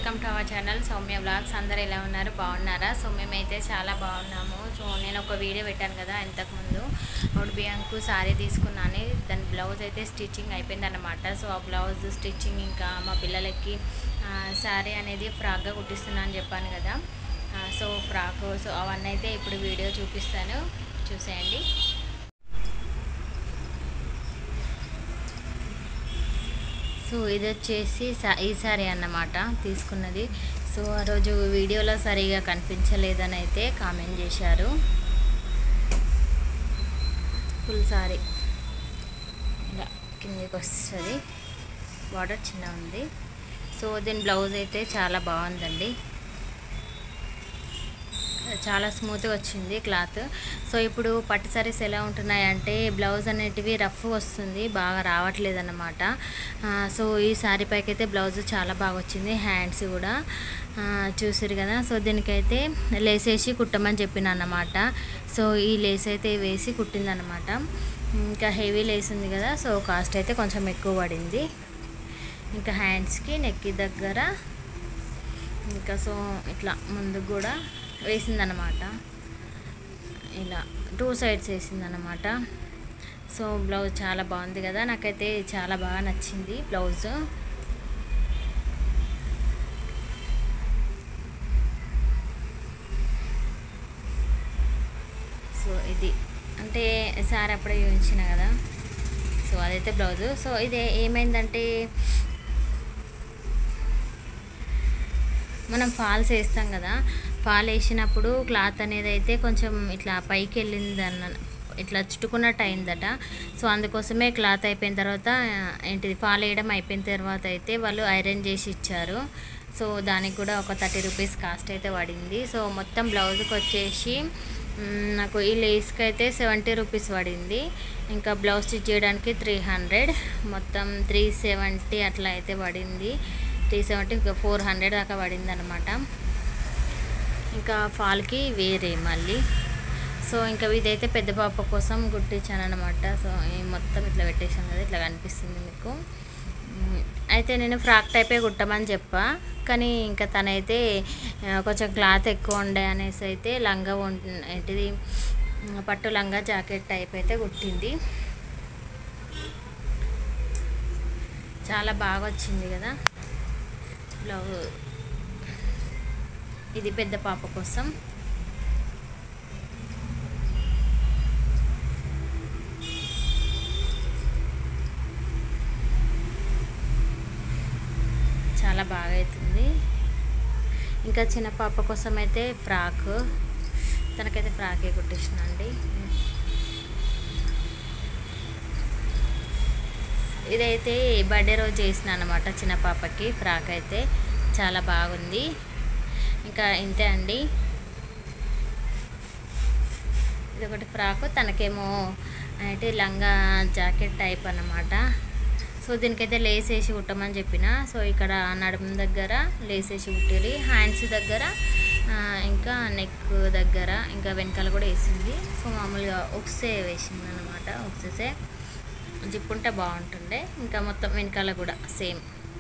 Welcome to our channel Soumya vlogs. అందరూ ఎలా ఉన్నారు? బాగున్నారా? సో మేమైతే చాలా బాగున్నాము. సో నేను ఒక వీడియో పెట్టాను కదా ఇంతకుముందు, బియాంకు సారీ తీసుకున్నాను. దాని బ్లౌజ్ అయితే స్టిచ్చింగ్ అయిపోయింది అన్నమాట. సో ఆ బ్లౌజ్ స్టిచ్చింగ్ ఇంకా మా పిల్లలకి సారీ అనేది ఫ్రాక్గా కుట్టిస్తున్నా అని చెప్పాను కదా. సో ఫ్రాక్ సో అవన్నీ అయితే ఇప్పుడు వీడియో చూపిస్తాను, చూసేయండి. సో ఇది వచ్చేసి ఈ సారీ అన్నమాట తీసుకున్నది. సో ఆ రోజు వీడియోలో సరిగా కనిపించలేదని అయితే కామెంట్ చేశారు. ఫుల్ సారీ ఇలా కిందకి వస్తుంది, బార్డర్ చిన్న ఉంది. సో దీని బ్లౌజ్ అయితే చాలా బాగుందండి, చాలా స్మూత్గా వచ్చింది క్లాత్. సో ఇప్పుడు పట్టు సారీస్ ఎలా ఉంటున్నాయంటే బ్లౌజ్ అనేటివి రఫ్ వస్తుంది, బాగా రావట్లేదు అన్నమాట. సో ఈ సారీ పైకి అయితే బ్లౌజ్ చాలా బాగా వచ్చింది, హ్యాండ్స్ కూడా చూసారు కదా. సో దీనికైతే లేస్ వేసి కుట్టమని చెప్పిన అన్నమాట. సో ఈ లేస్ అయితే వేసి కుట్టిందనమాట. ఇంకా హెవీ లేస్ ఉంది కదా, సో కాస్ట్ అయితే కొంచెం ఎక్కువ పడింది. ఇంకా హ్యాండ్స్కి నెక్ దగ్గర ఇంకా సో ఇట్లా ముందుకు కూడా వేసిందనమాట, ఇలా 2 సైడ్స్ వేసిందనమాట. సో బ్లౌజ్ చాలా బాగుంది కదా, నాకైతే చాలా బాగా నచ్చింది బ్లౌజ్. సో ఇది అంటే సారీ అప్పుడే చూపించిన కదా, సో అదైతే బ్లౌజు. సో ఇది ఏమైందంటే మనం ఫాల్స్ వేస్తాం కదా, ఫాల్ వేసినప్పుడు క్లాత్ అనేది అయితే కొంచెం ఇట్లా పైకి వెళ్ళిందన్న, ఇట్లా చుట్టుకున్నట్టు అయిందట. సో అందుకోసమే క్లాత్ అయిపోయిన తర్వాత ఏంటిది ఫాల్ వేయడం అయిపోయిన తర్వాత అయితే వాళ్ళు ఐరన్ చేసి ఇచ్చారు. సో దానికి కూడా ఒక 30 రూపీస్ కాస్ట్ అయితే పడింది. సో మొత్తం బ్లౌజ్కి వచ్చేసి నాకు ఈ లేస్కి అయితే 70 రూపీస్ పడింది. ఇంకా బ్లౌజ్ స్టిచ్ చేయడానికి 300, మొత్తం 370 అట్లా అయితే పడింది. 370 ఇంకా 400 దాకా పడింది అనమాట. ఇంకా ఫాల్కి వేరే మళ్ళీ. సో ఇంకా ఇదైతే పెద్ద పాప కోసం కుట్టించాను అనమాట. సో మొత్తం ఇట్లా పెట్టేసాను కదా, ఇట్లా కనిపిస్తుంది మీకు. అయితే నేను ఫ్రాక్ టైపే కుట్టమని చెప్పా, కానీ ఇంకా తనైతే కొంచెం క్లాత్ ఎక్కువ ఉండే అనేసి అయితే లంగా ఏంటిది పట్టు లంగా జాకెట్ టైప్ అయితే కుట్టింది. చాలా బాగా వచ్చింది కదా బ్లౌజ్. ఇది పెద్ద పాప కోసం. చాలా బాగా అవుతుంది. ఇంకా చిన్న పాప కోసం అయితే ఫ్రాక్, తనకైతే ఫ్రాకే కుట్టించినండి. ఇదైతే బర్త్డే రోజు చేసిన అనమాట చిన్న పాపకి ఫ్రాక్, అయితే చాలా బాగుంది. ఇంకా ఇంతే అండి, ఇది ఒకటి ఫ్రాక్, తనకేమో అంటే లంగా జాకెట్ టైప్ అన్నమాట. సో దీనికైతే లేస్ వేసి కుట్టమని చెప్పిన. సో ఇక్కడ నడుము దగ్గర లేస్ వేసి కుట్టిరి, హ్యాండ్స్ దగ్గర ఇంకా నెక్ దగ్గర ఇంకా వెనకాల కూడా వేసింది. సో మామూలుగా ఉక్సే వేసింది అనమాట, ఉక్సేసే జిప్పుంటే బాగుంటుండే. ఇంకా మొత్తం వెనకాల కూడా సేమ్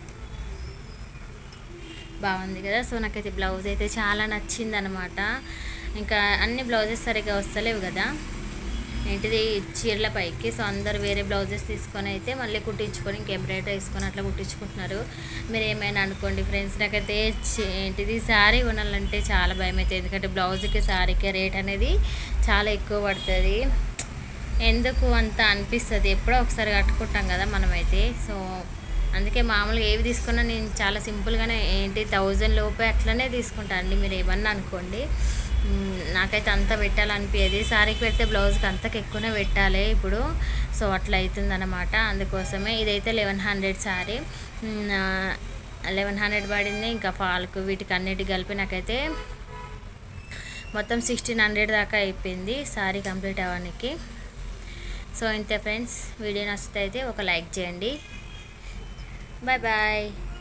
బాగుంది కదా. సో నాకైతే బ్లౌజ్ అయితే చాలా నచ్చింది అనమాట. ఇంకా అన్ని బ్లౌజెస్ సరిగ్గా వస్తలేవు కదా ఏంటిది చీరల పైకి. సో అందరు వేరే బ్లౌజెస్ తీసుకొని అయితే మళ్ళీ కుట్టించుకొని ఇంకా ఎంబ్రాయిడరీ వేసుకొని అట్లా కుట్టించుకుంటున్నారు. మీరు ఏమైనా అనుకోండి ఫ్రెండ్స్, నాకైతే ఏంటిది శారీ కొనాలంటే చాలా భయం అవుతుంది. ఎందుకంటే బ్లౌజ్కి శారీకి రేట్ అనేది చాలా ఎక్కువ పడుతుంది. ఎందుకు అంత అనిపిస్తుంది, ఎప్పుడో ఒకసారి కట్టుకుంటాం కదా మనమైతే. సో అందుకే మామూలుగా ఏవి తీసుకున్నా నేను చాలా సింపుల్గానే 1000 లోపే అట్లనే తీసుకుంటాను అండి. మీరు ఏమన్నా అనుకోండి, నాకైతే అంత పెట్టాలనిపించేది. శారీకి పెడితే బ్లౌజ్కి అంతకు ఎక్కువనే పెట్టాలి ఇప్పుడు. సో అట్లా అవుతుందన్నమాట. అందుకోసమే ఇదైతే 1100 శారీ, 1100 పడింది. ఇంకా ఫాల్కు వీటికి అన్నిటికి కలిపి నాకైతే మొత్తం 1600 దాకా అయిపోయింది శారీ కంప్లీట్ అవ్వడానికి. సో ఇంతే ఫ్రెండ్స్, వీడియో నచ్చితే అయితే ఒక లైక్ చేయండి. Bye bye.